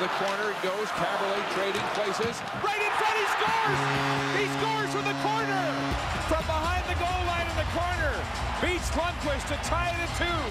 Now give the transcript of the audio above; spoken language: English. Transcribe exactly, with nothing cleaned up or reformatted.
the corner it goes. Caberlet trading places. Right in front, he scores! He scores from the corner! From behind the goal line in the corner. Beats Lundqvist to tie it at two.